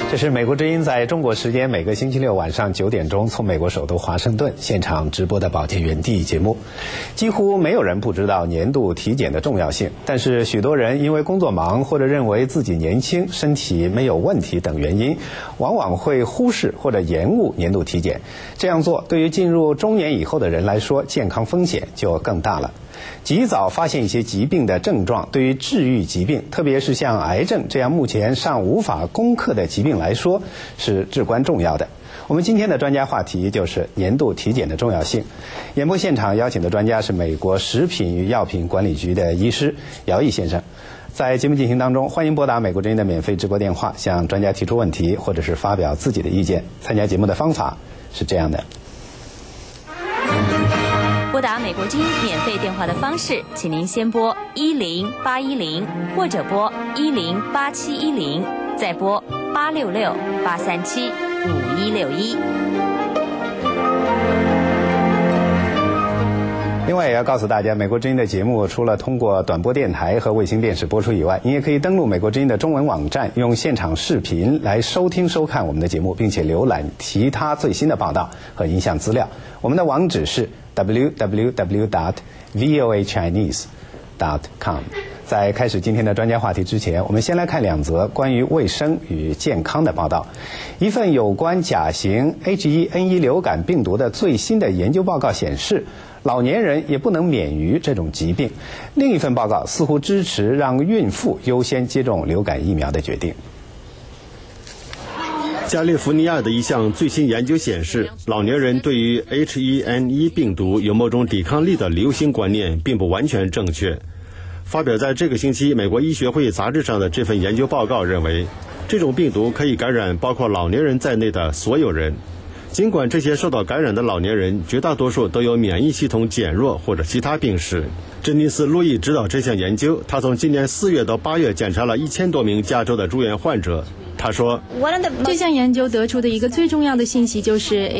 这是美国之音在中国时间每个星期六晚上9点钟从美国首都华盛顿现场直播的保健园地节目。几乎没有人不知道年度体检的重要性，但是许多人因为工作忙或者认为自己年轻、身体没有问题等原因，往往会忽视或者延误年度体检。这样做对于进入中年以后的人来说，健康风险就更大了。及早发现一些疾病的症状，对于治愈疾病，特别是像癌症这样目前尚无法攻克的疾病来说，是至关重要的。我们今天的专家话题就是年度体检的重要性。演播现场邀请的专家是美国食品与药品管理局的医师姚毅先生。在节目进行当中，欢迎拨打美国之音的免费直播电话，向专家提出问题，或者是发表自己的意见。参加节目的方法是这样的。 拨打美国之音免费电话的方式，请您先拨10810，或者拨10871，再拨866-837-5161。 另外也要告诉大家，美国之音的节目除了通过短波电台和卫星电视播出以外，你也可以登录美国之音的中文网站，用现场视频来收听收看我们的节目，并且浏览其他最新的报道和音像资料。我们的网址是www.voachinese.com。 在开始今天的专家话题之前，我们先来看2则关于卫生与健康的报道。一份有关甲型 H1N1 流感病毒的最新的研究报告显示，老年人也不能免于这种疾病。另一份报告似乎支持让孕妇优先接种流感疫苗的决定。 加利福尼亚的一项最新研究显示，老年人对于 H1N1 病毒有某种抵抗力的流行观念并不完全正确。发表在这个星期美国医学会杂志上的这份研究报告认为，这种病毒可以感染包括老年人在内的所有人。尽管这些受到感染的老年人绝大多数都有免疫系统减弱或者其他病史。珍妮斯·路易指导这项研究，他从今年4月到8月检查了1000多名加州的住院患者。他说， 这项研究得出的一个最重要的信息就是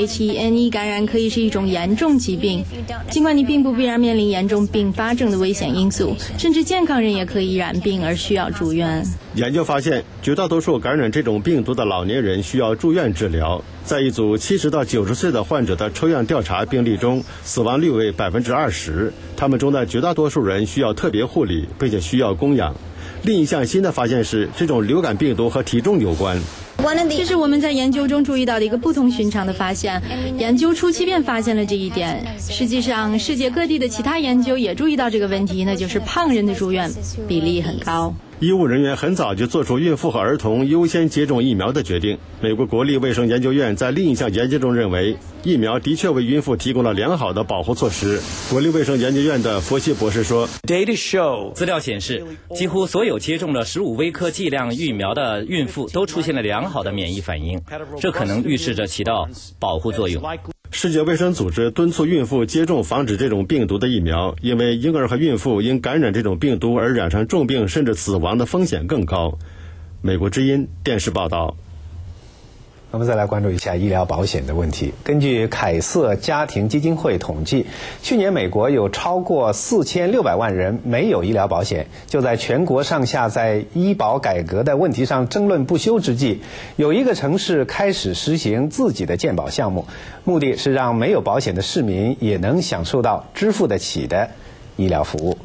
H1N1 感染可以是一种严重疾病，尽管你并不必然面临严重并发症的危险因素，甚至健康人也可以染病而需要住院。 研究发现，绝大多数感染这种病毒的老年人需要住院治疗。在一组70到90岁的患者的抽样调查病例中，死亡率为20%，他们中的绝大多数人需要特别护理，并且需要供氧。另一项新的发现是，这种流感病毒和体重有关。 这是我们在研究中注意到的一个不同寻常的发现，研究初期便发现了这一点。实际上，世界各地的其他研究也注意到这个问题，那就是胖人的住院比例很高。 医务人员很早就做出孕妇和儿童优先接种疫苗的决定。美国国立卫生研究院在另一项研究中认为，疫苗的确为孕妇提供了良好的保护措施。国立卫生研究院的佛西博士说， 资料显示，几乎所有接种了15微克剂量疫苗的孕妇都出现了良好的免疫反应，这可能预示着起到保护作用。 世界卫生组织敦促孕妇接种防止这种病毒的疫苗，因为婴儿和孕妇因感染这种病毒而染上重病甚至死亡的风险更高。美国之音电视报道。 我们再来关注一下医疗保险的问题。根据凯瑟家庭基金会统计，去年美国有超过4600万人没有医疗保险。就在全国上下在医保改革的问题上争论不休之际，有一个城市开始实行自己的健保项目，目的是让没有保险的市民也能享受到支付得起的医疗服务。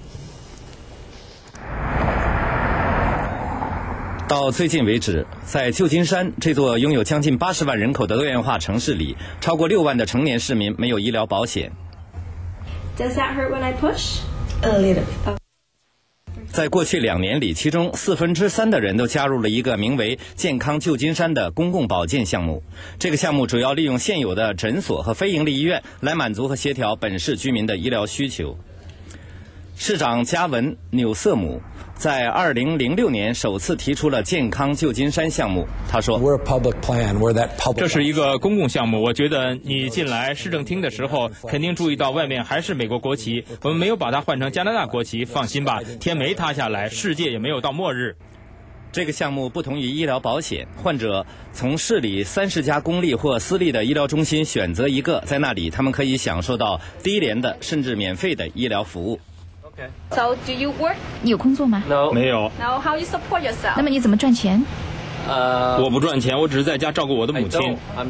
到最近为止，在旧金山这座拥有将近80万人口的多元化城市里，超过6万的成年市民没有医疗保险。 Does that hurt when I push? A little bit. 在过去2年里，其中3/4的人都加入了一个名为“健康旧金山”的公共保健项目。这个项目主要利用现有的诊所和非营利医院来满足和协调本市居民的医疗需求。市长加文·纽瑟姆在2006年首次提出了健康旧金山项目。他说， 这是一个公共项目，我觉得你进来市政厅的时候肯定注意到外面还是美国国旗，我们没有把它换成加拿大国旗，放心吧，天没塌下来，世界也没有到末日。 这个项目不同于医疗保险，患者从市里30家公立或私立的医疗中心选择一个，在那里他们可以享受到低廉的甚至免费的医疗服务。 So do you work? 你有工作吗？ 没有。 Now how you support yourself? 那么你怎么赚钱？ 我不赚钱，我只是在家照顾我的母亲。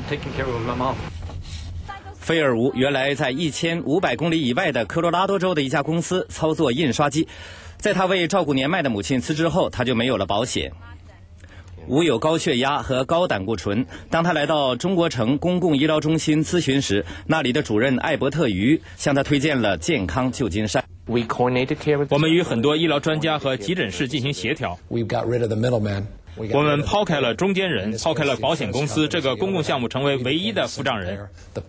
菲尔吴原来在1500公里以外的科罗拉多州的一家公司操作印刷机，在他为照顾年迈的母亲辞职后，他就没有了保险。吴有高血压和高胆固醇。当他来到中国城公共医疗中心咨询时，那里的主任艾伯特·于向他推荐了健康旧金山。 我们与很多医疗专家和急诊室进行协调。我们抛开了中间人，抛开了保险公司，这个公共项目成为唯一的付账人。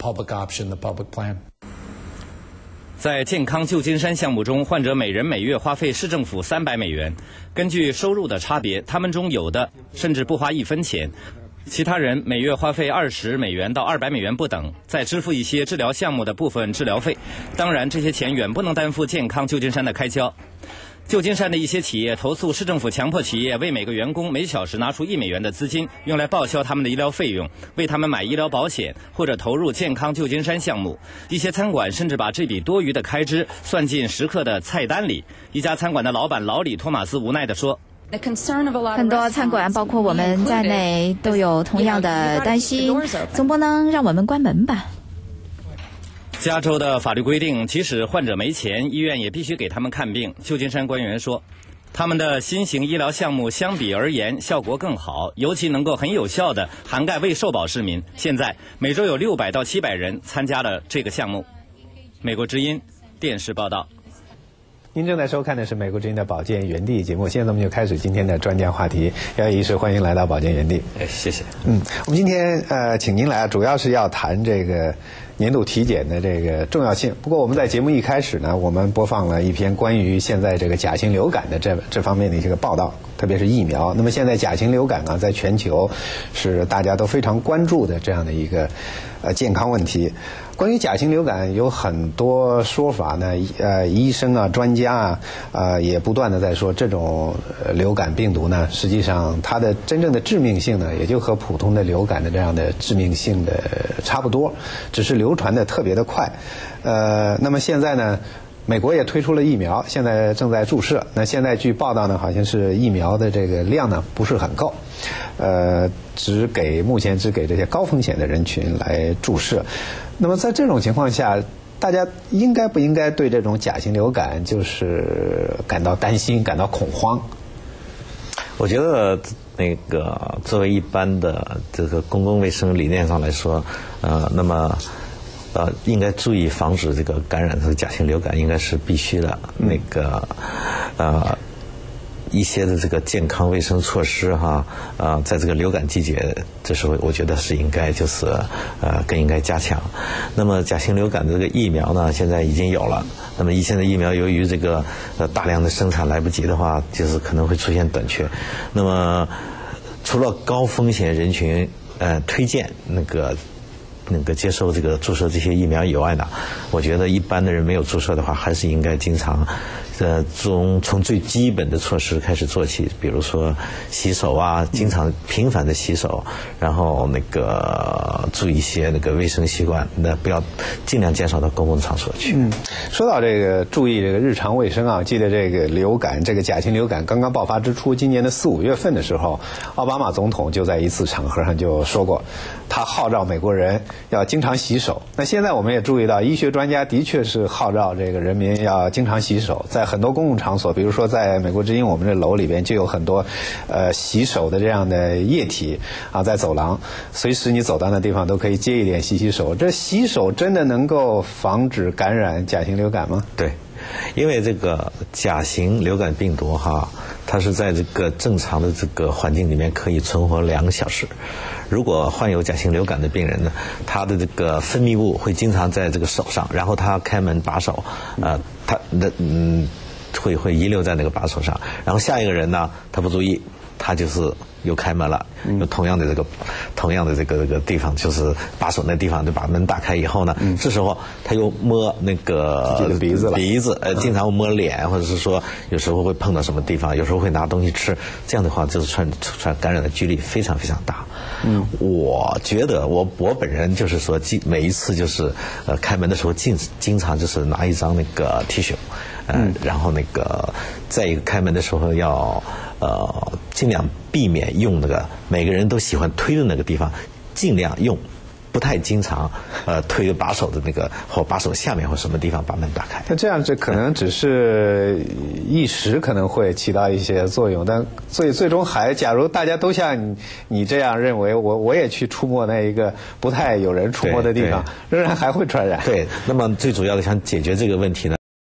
在健康旧金山项目中，患者每人每月花费市政府300美元。根据收入的差别，他们中有的甚至不花1分钱，其他人每月花费20美元到200美元不等，再支付一些治疗项目的部分治疗费。当然，这些钱远不能担负健康旧金山的开销。旧金山的一些企业投诉市政府强迫企业为每个员工每小时拿出1美元的资金，用来报销他们的医疗费用，为他们买医疗保险，或者投入健康旧金山项目。一些餐馆甚至把这笔多余的开支算进食客的菜单里。一家餐馆的老板老李·托马斯无奈地说， 很多餐馆包括我们在内都有同样的担心，总不能让我们关门吧。 加州的法律规定，即使患者没钱，医院也必须给他们看病。旧金山官员说，他们的新型医疗项目相比而言效果更好，尤其能够很有效地涵盖未受保市民。现在每周有600到700人参加了这个项目。美国之音电视报道。 您正在收看的是美国之音的保健园地节目，现在我们就开始今天的专家话题。姚医师，欢迎来到保健园地。 谢谢。 我们今天请您来，主要是要谈这个年度体检的这个重要性。不过我们在节目一开始呢，我们播放了一篇关于现在这个甲型流感的这方面的一个报道，特别是疫苗。那么现在甲型流感呢，在全球是大家都非常关注的这样的一个健康问题。关于甲型流感有很多说法呢，医生啊、专家啊，也不断的在说，这种流感病毒呢，实际上它的真正的致命性呢，也就和普通的流感的这样的致命性的差不多，只是流传的特别的快。那么现在呢，美国也推出了疫苗，现在正在注射。那现在据报道呢，好像是疫苗的这个量呢不是很够，目前只给这些高风险的人群来注射。那么在这种情况下，大家应该不应该对这种甲型流感就是感到担心、感到恐慌？ 我觉得作为一般的这个公共卫生理念上来说，那么应该注意防止这个感染这个甲型流感，应该是必须的。一些的这个健康卫生措施在这个流感季节，这时候我觉得是应该更应该加强。那么甲型流感的这个疫苗呢，现在已经有了。那么现在疫苗由于这个大量的生产来不及的话，就是可能会出现短缺。那么除了高风险人群推荐接受这个注射这些疫苗以外呢，我觉得一般的人没有注射的话，还是应该经常从最基本的措施开始做起，比如说洗手啊，经常频繁的洗手，然后注意一些卫生习惯，不要尽量减少到公共场所去。 说到这个注意这个日常卫生啊，记得这个流感，这个甲型流感刚刚爆发之初，今年的4、5月份的时候，奥巴马总统就在一次场合上就说过，他号召美国人要经常洗手。那现在我们也注意到，医学专家的确是号召这个人民要经常洗手，在很多公共场所，比如说在美国之音我们这楼里边就有很多洗手的这样的液体啊，在走廊随时你走到那地方都可以接一点洗手。这洗手真的能够防止感染甲型流感吗？ 对，因为这个甲型流感病毒它是在这个正常的这个环境里面可以存活2个小时。如果患有甲型流感的病人呢，他的这个分泌物会经常在这个手上，然后他开门把手，会遗留在那个把手上，然后下一个人呢，他不注意，他就是又开门了，有同样的这个地方，就是把手那地方，就把门打开以后呢，这时候他又摸鼻子，经常摸脸，或者是说有时候会碰到什么地方，有时候会拿东西吃，这样的话就是传感染的几率非常非常大。我觉得我本人就是说，每一次就是开门的时候经常就是拿一张T恤，然后再一个开门的时候要尽量避免用那个每个人都喜欢推的那个地方，尽量用不太经常推把手的那个或把手下面或什么地方把门打开。 那这样这可能只是一时可能会起到一些作用，但最终假如大家都像你这样认为，我也去触摸那一个不太有人触摸的地方，仍然还会传染。 对，那么最主要的想解决这个问题呢，